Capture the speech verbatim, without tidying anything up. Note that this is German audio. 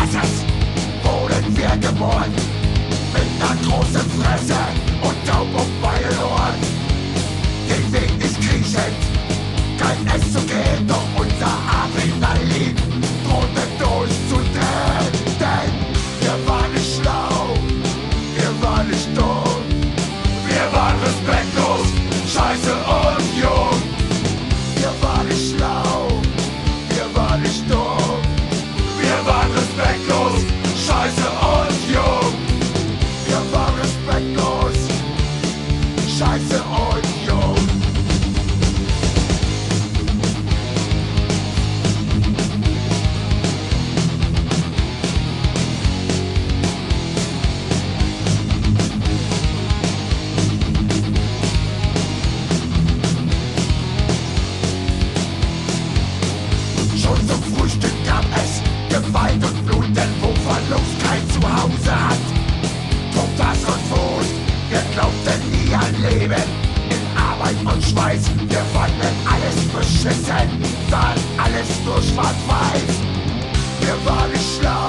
Stresses wurden wir geboren, mit ner großen Fresse und taub auf beiden Ohren. Den Weg ist kriechend, kein es zu gehen, doch unser Adrenalin drohte durchzudrehen. Denn wir waren nicht schlau, wir waren nicht dumm, wir waren respektlos, scheiße und jung. Wir waren nicht schlau, wir waren nicht dumm, wir waren respektlos, scheiße und jung. Wir waren respektlos, scheiße und jung. Schon zum Frühstück gab es Gewalt und Blut, denn wo Verlust kein Zuhause hat, trug das und Fuß. Wir glaubten nie an Leben, in Arbeit und Schweiß. Wir fanden alles beschissen, sahen alles nur schwarz-weiß. Wir waren nicht schlau,